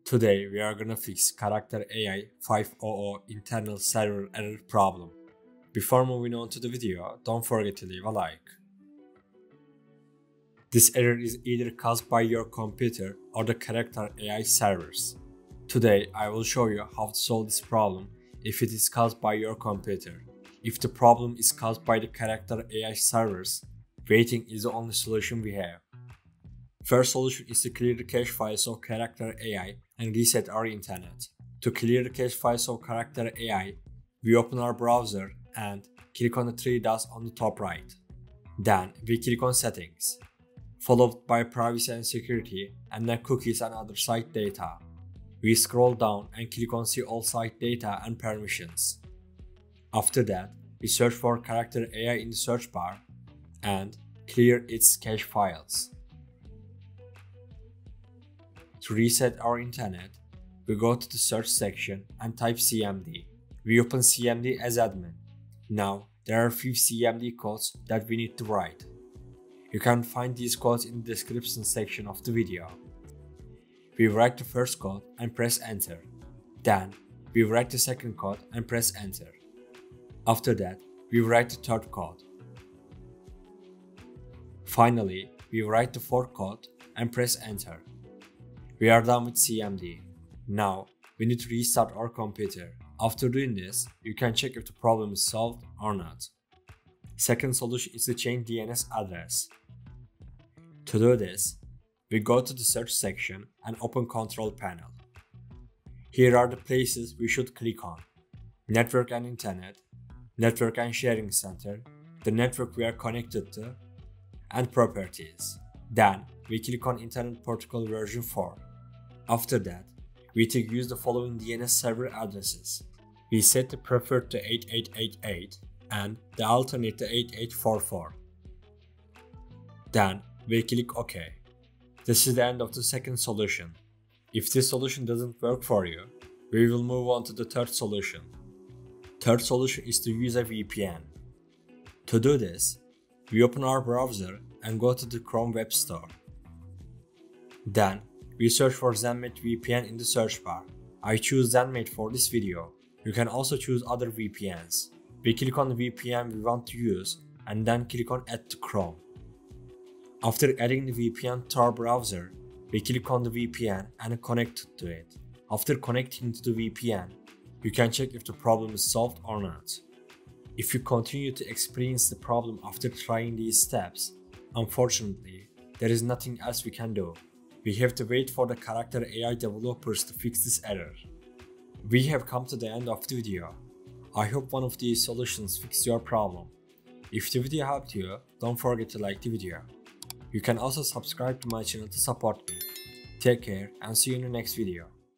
Today we are gonna fix Character AI 500 internal server error problem. Before moving on to the video, don't forget to leave a like. This error is either caused by your computer or the Character AI servers. Today I will show you how to solve this problem if it is caused by your computer. If the problem is caused by the Character AI servers, waiting is the only solution we have. First solution is to clear the cache files of Character AI and reset our internet. To clear the cache files of Character AI, we open our browser and click on the three dots on the top right. Then we click on Settings, followed by Privacy and Security, and then Cookies and other site data. We scroll down and click on See all site data and permissions. After that, we search for Character AI in the search bar and clear its cache files. To reset our internet, we go to the search section and type CMD. We open CMD as admin. Now, there are a few CMD codes that we need to write. You can find these codes in the description section of the video. We write the first code and press enter. Then, we write the second code and press enter. After that, we write the third code. Finally, we write the fourth code and press enter. We are done with CMD. Now, we need to restart our computer. After doing this, you can check if the problem is solved or not. Second solution is to change DNS address. To do this, we go to the search section and open Control Panel. Here are the places we should click on: Network and Internet, Network and Sharing Center, the network we are connected to, and Properties. Then, we click on Internet Protocol version 4. After that, we use the following DNS server addresses. We set the preferred to 8888 and the alternate to 8844. Then, we click OK. This is the end of the second solution. If this solution doesn't work for you, we will move on to the third solution. Third solution is to use a VPN. To do this, we open our browser and go to the Chrome Web Store. Then, we search for ZenMate VPN in the search bar. I choose ZenMate for this video. You can also choose other VPNs. We click on the VPN we want to use and then click on Add to Chrome. After adding the VPN to our browser, we click on the VPN and connect to it. After connecting to the VPN, you can check if the problem is solved or not. If you continue to experience the problem after trying these steps, unfortunately, there is nothing else we can do. We have to wait for the Character AI developers to fix this error. We have come to the end of the video. I hope one of these solutions fixed your problem. If the video helped you, don't forget to like the video. You can also subscribe to my channel to support me. Take care and see you in the next video.